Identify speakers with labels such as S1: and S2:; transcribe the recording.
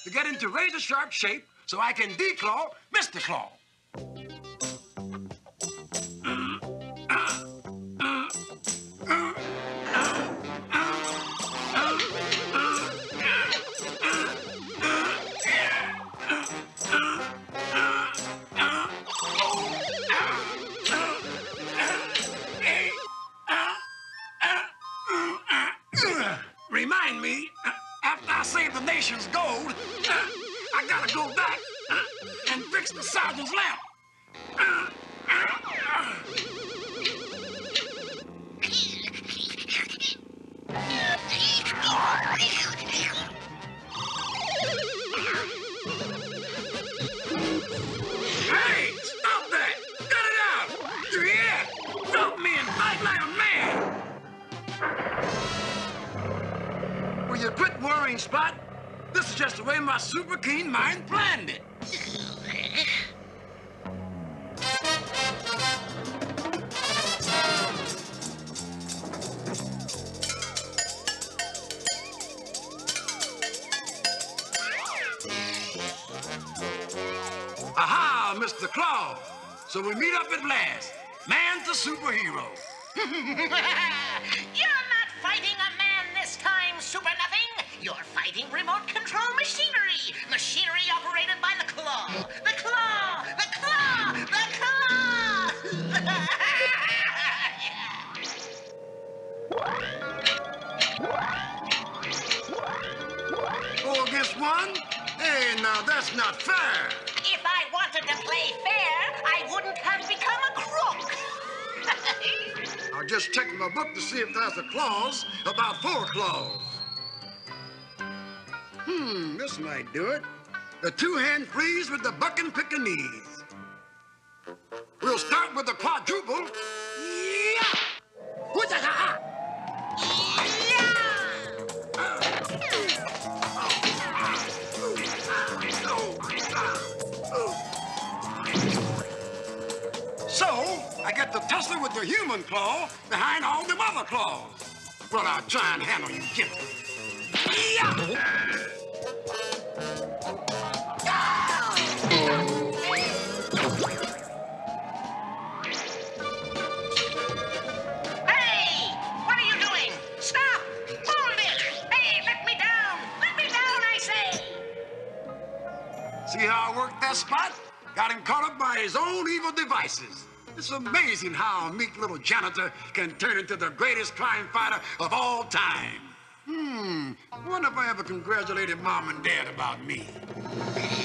S1: to get into razor-sharp shape so I can declaw Mr. Claw. Remind me, after I save the nation's gold, I gotta go back and fix the sergeant's lamp. Hey, stop that! Cut it out! Yeah! Help me and fight like a man! Will you quit worrying, Spot? This is just the way my super keen mind planned it. Aha, Mr. Claw. So we meet up at last. Man's a superhero.
S2: You're not fighting a man this time, Super Nothing. You're fighting remote control machinery. Machinery operated by the claw. The claw! The claw! The claw!
S1: Four against one? Hey, now that's not fair.
S2: If I wanted to play fair, I wouldn't have become a crook.
S1: I'll just check my book to see if there's a clause about four claws. This might do it. The two-hand freeze with the bucking Pekingese. We'll start with the quadruple. Yeah! Woo-cha-ha-ha! So, I get to tussle with the human claw behind all them other claws. Well, I'll try and handle you gently.
S2: Hey! What are you doing? Stop! Hold it! Hey, let me down! Let me down, I say!
S1: See how I worked that Spot? Got him caught up by his own evil devices. It's amazing how a meek little janitor can turn into the greatest crime fighter of all time. Wonder if I ever congratulated Mom and Dad about me.